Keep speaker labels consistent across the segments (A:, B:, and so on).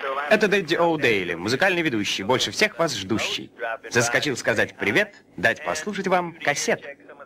A: Это Дэдди О'Дейли, музыкальный ведущий, больше всех вас ждущий. Заскочил сказать привет, дать послушать вам кассет.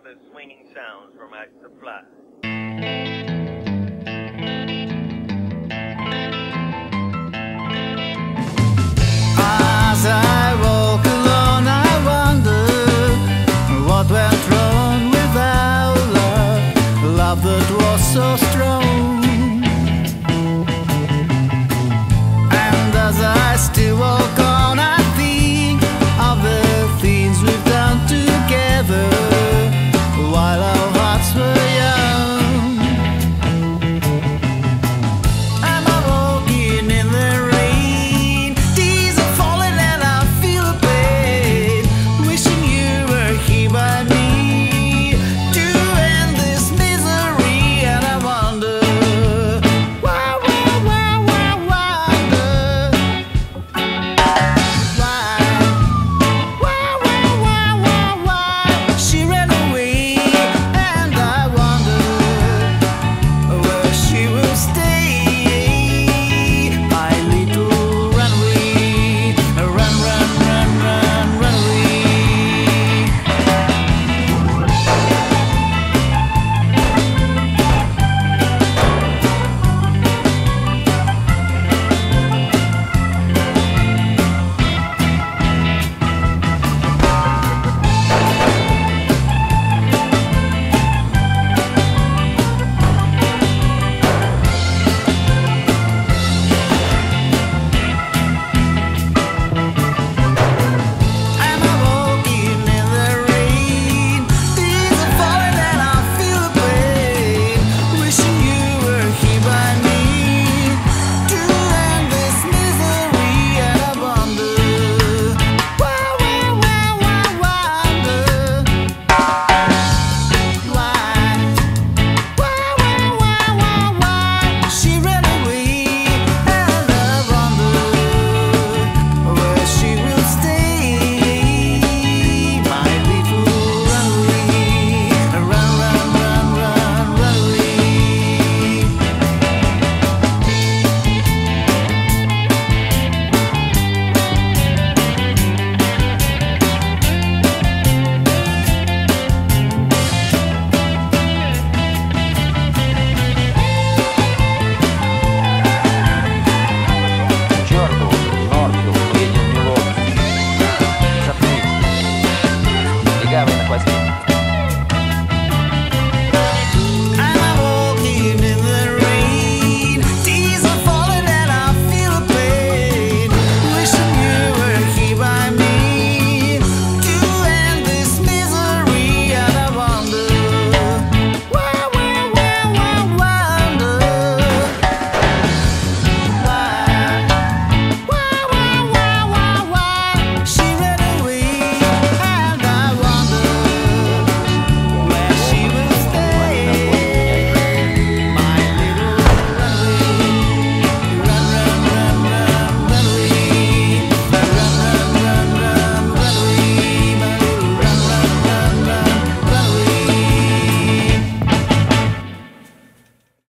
B: As I walk alone, I wonder what went wrong with our love, love that was so strong. And as I still walk